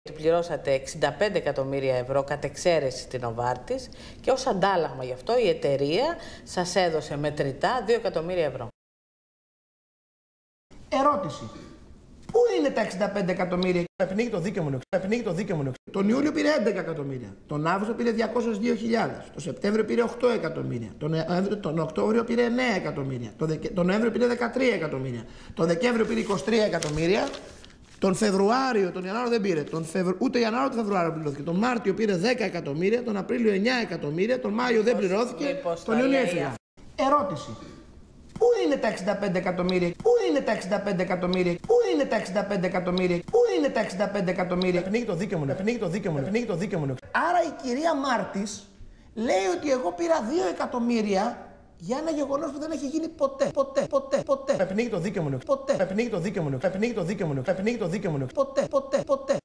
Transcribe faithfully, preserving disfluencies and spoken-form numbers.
Πληρώσατε εξήντα πέντε εκατομμύρια ευρώ κατ' εξαίρεση στην Novartis και ως αντάλλαγμα γι' αυτό η εταιρεία σας έδωσε μετρητά δύο εκατομμύρια ευρώ. Ερώτηση. Πού είναι τα εξήντα πέντε εκατομμύρια? Επινήγει το δίκαιο μου. Επινήγει το δίκαιο μου. Τον Ιούλιο πήρε έντεκα εκατομμύρια. Τον Αύγουστο πήρε διακόσιες δύο χιλιάδες. Τον Σεπτέμβριο πήρε οκτώ εκατομμύρια. Τον, ε, τον Οκτώβριο πήρε εννέα εκατομμύρια. Τον, Δεκα... τον Νοέμβριο πήρε δεκατρία εκατομμύρια. Τον Δεκέμβριο πήρε είκοσι τρία εκατομμύρια. Τον Φεβρουάριο, τον Ιανουάριο δεν πήρε. Τον Φεβρου... Ούτε Ιανουάριο ούτε Φεβρουάριο πληρώθηκε. Τον Μάρτιο πήρε δέκα εκατομμύρια. Τον Απρίλιο εννέα εκατομμύρια. Τον Μάιο δεν πληρώθηκε. Τον Ιούνιο έφυγε. Ερώτηση. Πού είναι τα εξήντα πέντε εκατομμύρια? Πού είναι τα εξήντα πέντε εκατομμύρια? Πού είναι τα εξήντα πέντε εκατομμύρια? Πού είναι τα εξήντα πέντε εκατομμύρια? Επινήγει το δίκαιο μου. Επινήγει το δίκαιο μου. Επινήγει το δίκαιο μου. Άρα η κυρία Μάρτης λέει ότι εγώ πήρα δύο εκατομμύρια για ένα γεγονός που δεν έχει γίνει ποτέ. Ποτέ. Ποτέ. Ποτέ. Επινήγει το δίκαιο μου. Ποτέ. Επινήγει το δίκαιο μου. Επινήγει το δίκαιο μου. Επινήγει το δίκαιο μου. Ποτέ. Ποτέ. Ποτέ.